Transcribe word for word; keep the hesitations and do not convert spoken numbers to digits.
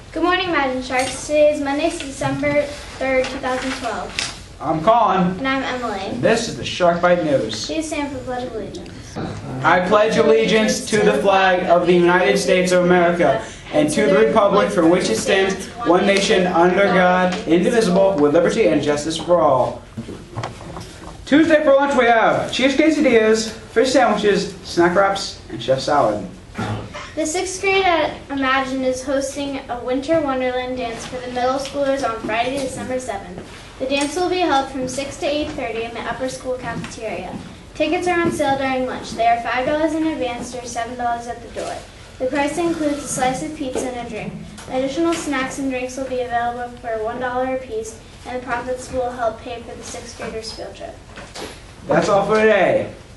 Good morning, Imagine Sharks. Today is Monday, December third, two thousand twelve. I'm Colin. And I'm Emily. And this is the Shark Bite News. Please stand for the Pledge of Allegiance. I pledge allegiance to the flag of the United States of America and to the republic for which it stands, one nation, under God, indivisible, with liberty and justice for all. Tuesday for lunch we have cheese quesadillas, fish sandwiches, snack wraps, and chef salad. The sixth grade at Imagine is hosting a Winter Wonderland dance for the middle schoolers on Friday, December seventh. The dance will be held from six to eight thirty in the upper school cafeteria. Tickets are on sale during lunch. They are five dollars in advance or seven dollars at the door. The price includes a slice of pizza and a drink. Additional snacks and drinks will be available for one dollar apiece, and the profits will help pay for the sixth graders' field trip. That's all for today.